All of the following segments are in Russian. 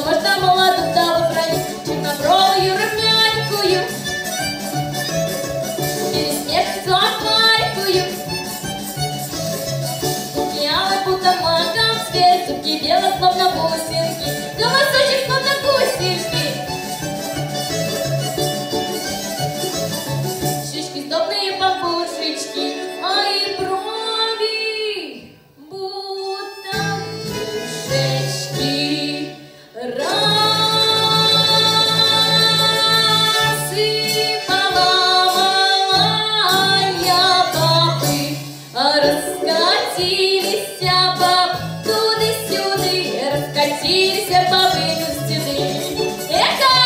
можно молоду да выбрать, чернобровую, румяненькую, через снег золотарикую. Зубки алые, будто маком цвет, зубки белые, словно бусинки, голосочек, словно гусельки. Щечки сдобные бабушечки, а и брови будто шишечки. Раскатились бабы туды-сюды, раскатились бабы туды-сюды. Эка!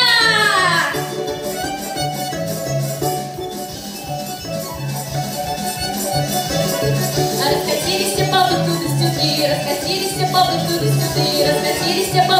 Раскатились бабы туды-сюды, раскатились бабы туды-сюды, раскатились бабы